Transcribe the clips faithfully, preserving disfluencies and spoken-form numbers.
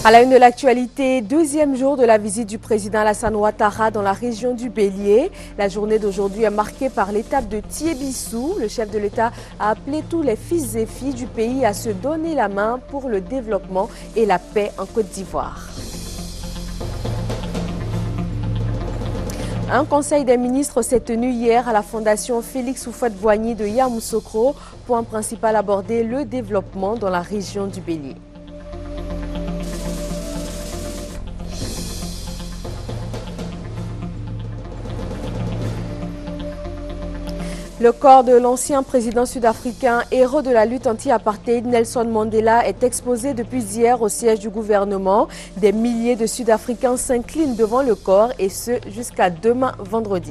À la une de l'actualité, deuxième jour de la visite du président Alassane Ouattara dans la région du Bélier. La journée d'aujourd'hui est marquée par l'étape de Thiébissou. Le chef de l'État a appelé tous les fils et filles du pays à se donner la main pour le développement et la paix en Côte d'Ivoire. Un conseil des ministres s'est tenu hier à la fondation Félix Houphouët-Boigny de Yamoussoukro. Point principal abordé, le développement dans la région du Bélier. Le corps de l'ancien président sud-africain, héros de la lutte anti-apartheid, Nelson Mandela, est exposé depuis hier au siège du gouvernement. Des milliers de Sud-Africains s'inclinent devant le corps et ce jusqu'à demain vendredi.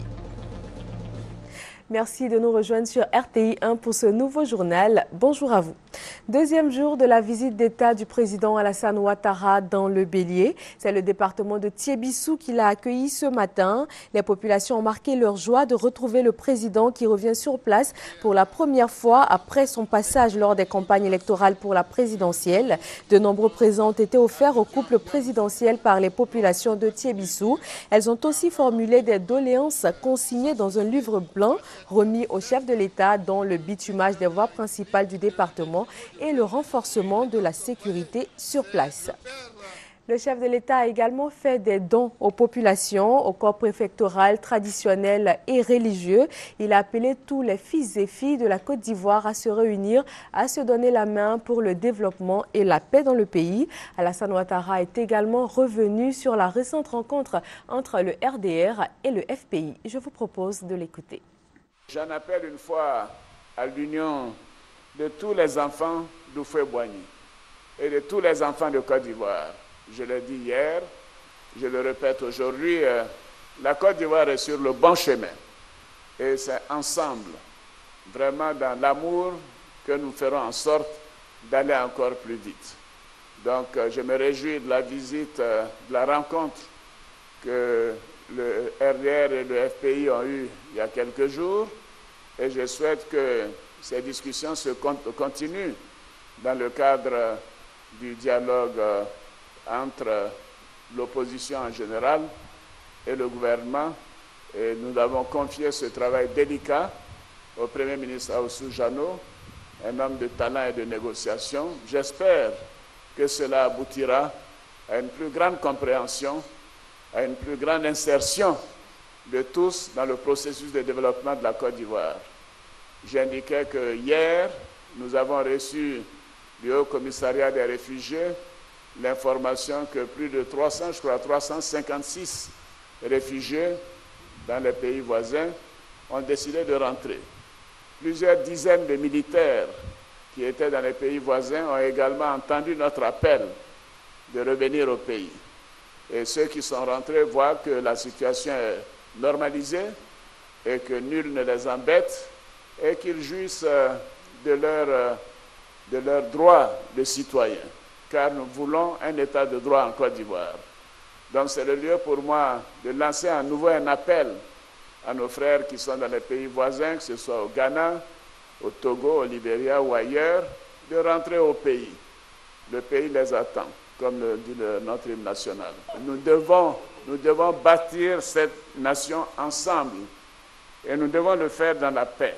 Merci de nous rejoindre sur R T I un pour ce nouveau journal. Bonjour à vous. Deuxième jour de la visite d'État du président Alassane Ouattara dans le Bélier. C'est le département de Thiébissou qui l'a accueilli ce matin. Les populations ont marqué leur joie de retrouver le président qui revient sur place pour la première fois après son passage lors des campagnes électorales pour la présidentielle. De nombreux présents ont été offerts au couple présidentiel par les populations de Thiébissou. Elles ont aussi formulé des doléances consignées dans un livre blanc remis au chef de l'État dans le bitumage des voies principales du département et le renforcement de la sécurité sur place. Le chef de l'État a également fait des dons aux populations, au corps préfectoral, traditionnel et religieux. Il a appelé tous les fils et filles de la Côte d'Ivoire à se réunir, à se donner la main pour le développement et la paix dans le pays. Alassane Ouattara est également revenu sur la récente rencontre entre le R D R et le F P I. Je vous propose de l'écouter. J'en appelle une fois à l'union de tous les enfants d'Houphouët-Boigny et de tous les enfants de Côte d'Ivoire. Je l'ai dit hier, je le répète aujourd'hui, euh, la Côte d'Ivoire est sur le bon chemin. Et c'est ensemble, vraiment dans l'amour, que nous ferons en sorte d'aller encore plus vite. Donc euh, je me réjouis de la visite, euh, de la rencontre que le R D R et le F P I ont eu il y a quelques jours et je souhaite que ces discussions se continuent dans le cadre du dialogue entre l'opposition en général et le gouvernement. Et nous avons confié ce travail délicat au Premier ministre Ahoussou Jano, un homme de talent et de négociation. J'espère que cela aboutira à une plus grande compréhension, à une plus grande insertion de tous dans le processus de développement de la Côte d'Ivoire. J'indiquais que hier, nous avons reçu du Haut Commissariat des réfugiés l'information que plus de trois cents, je crois trois cent cinquante-six réfugiés dans les pays voisins ont décidé de rentrer. Plusieurs dizaines de militaires qui étaient dans les pays voisins ont également entendu notre appel de revenir au pays. Et ceux qui sont rentrés voient que la situation est normalisée et que nul ne les embête et qu'ils jouissent de leurs de leur droits de citoyens, car nous voulons un état de droit en Côte d'Ivoire. Donc c'est le lieu pour moi de lancer à nouveau un appel à nos frères qui sont dans les pays voisins, que ce soit au Ghana, au Togo, au Libéria ou ailleurs, de rentrer au pays. Le pays les attend, comme le dit le, notre hymne national. Nous devons, nous devons bâtir cette nation ensemble et nous devons le faire dans la paix.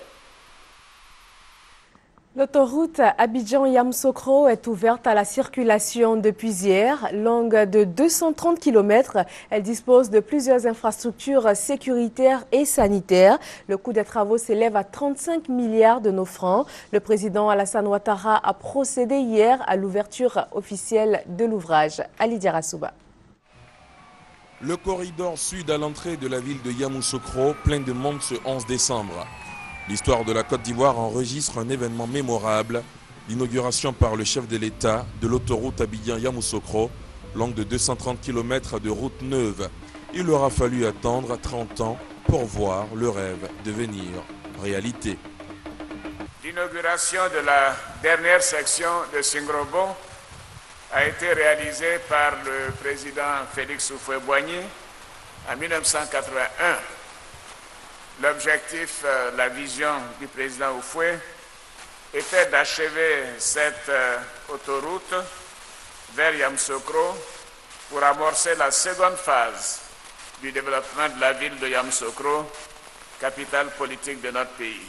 L'autoroute Abidjan-Yamoussoukro est ouverte à la circulation depuis hier. Longue de deux cent trente kilomètres, elle dispose de plusieurs infrastructures sécuritaires et sanitaires. Le coût des travaux s'élève à trente-cinq milliards de nos francs. Le président Alassane Ouattara a procédé hier à l'ouverture officielle de l'ouvrage. Ali Diarasouba. Le corridor sud à l'entrée de la ville de Yamoussoukro, plein de monde ce onze décembre. L'histoire de la Côte d'Ivoire enregistre un événement mémorable, l'inauguration par le chef de l'État de l'autoroute Abidjan-Yamoussoukro, longue de deux cent trente kilomètres de route neuve. Il aura fallu attendre trente ans pour voir le rêve devenir réalité. L'inauguration de la dernière section de Singrobo a été réalisée par le président Félix Houphouët-Boigny en mille neuf cent quatre-vingt-un. L'objectif, euh, la vision du président Houphouët était d'achever cette euh, autoroute vers Yamoussoukro pour amorcer la seconde phase du développement de la ville de Yamoussoukro, capitale politique de notre pays.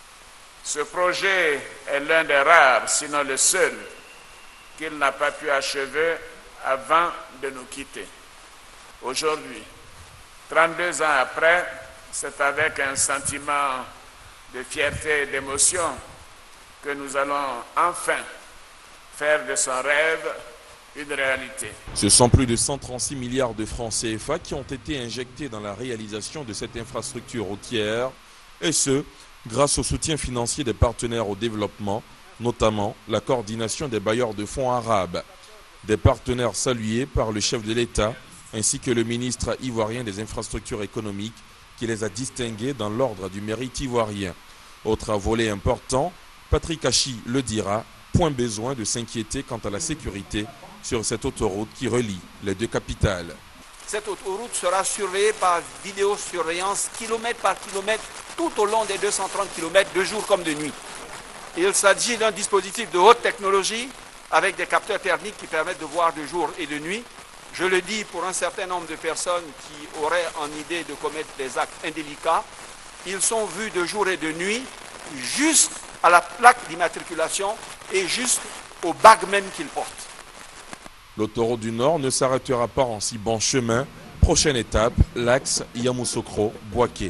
Ce projet est l'un des rares, sinon le seul, qu'il n'a pas pu achever avant de nous quitter. Aujourd'hui, trente-deux ans après, c'est avec un sentiment de fierté et d'émotion que nous allons enfin faire de son rêve une réalité. Ce sont plus de cent trente-six milliards de francs C F A qui ont été injectés dans la réalisation de cette infrastructure routière, et ce, grâce au soutien financier des partenaires au développement, notamment la coordination des bailleurs de fonds arabes. Des partenaires salués par le chef de l'État, ainsi que le ministre ivoirien des infrastructures économiques, qui les a distingués dans l'ordre du mérite ivoirien. Autre volet important, Patrick Hachi le dira, point besoin de s'inquiéter quant à la sécurité sur cette autoroute qui relie les deux capitales. Cette autoroute sera surveillée par vidéosurveillance kilomètre par kilomètre tout au long des deux cent trente kilomètres de jour comme de nuit. Il s'agit d'un dispositif de haute technologie avec des capteurs thermiques qui permettent de voir de jour et de nuit. Je le dis pour un certain nombre de personnes qui auraient en idée de commettre des actes indélicats. Ils sont vus de jour et de nuit, juste à la plaque d'immatriculation et juste au badge même qu'ils portent. L'autoroute du Nord ne s'arrêtera pas en si bon chemin. Prochaine étape, l'axe Yamoussoukro-Bouaké.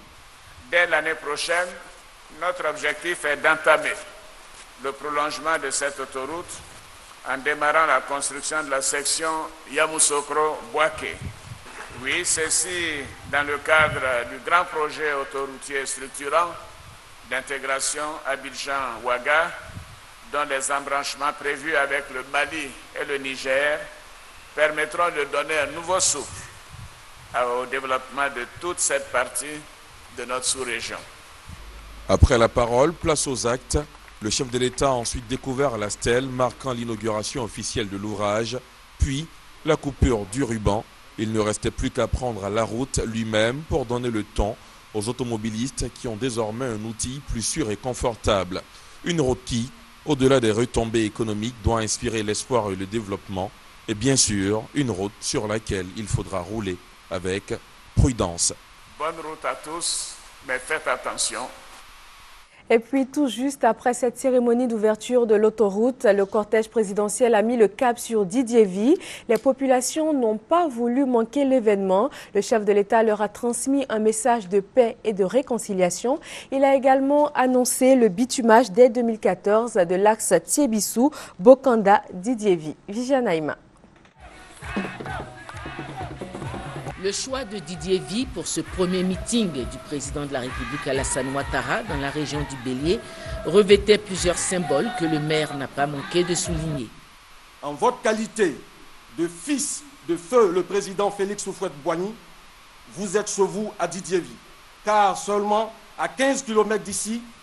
Dès l'année prochaine, notre objectif est d'entamer le prolongement de cette autoroute en démarrant la construction de la section Yamoussoukro-Bouaké. Oui, ceci dans le cadre du grand projet autoroutier structurant d'intégration Abidjan-Ouaga, dont les embranchements prévus avec le Mali et le Niger permettront de donner un nouveau souffle au développement de toute cette partie de notre sous-région. Après la parole, place aux actes. Le chef de l'État a ensuite découvert la stèle marquant l'inauguration officielle de l'ouvrage, puis la coupure du ruban. Il ne restait plus qu'à prendre la route lui-même pour donner le ton aux automobilistes qui ont désormais un outil plus sûr et confortable. Une route qui, au-delà des retombées économiques, doit inspirer l'espoir et le développement. Et bien sûr, une route sur laquelle il faudra rouler avec prudence. Bonne route à tous, mais faites attention. Et puis tout juste après cette cérémonie d'ouverture de l'autoroute, le cortège présidentiel a mis le cap sur Didiéville. Les populations n'ont pas voulu manquer l'événement. Le chef de l'État leur a transmis un message de paix et de réconciliation. Il a également annoncé le bitumage dès deux mille quatorze de l'axe Thiébissou-Bokanda-Didiéville. Viviane Aïma. Le choix de Didiéville pour ce premier meeting du président de la République Alassane Ouattara dans la région du Bélier revêtait plusieurs symboles que le maire n'a pas manqué de souligner. En votre qualité de fils de feu le président Félix Houphouët-Boigny, vous êtes chez vous à Didiéville, car seulement à quinze kilomètres d'ici,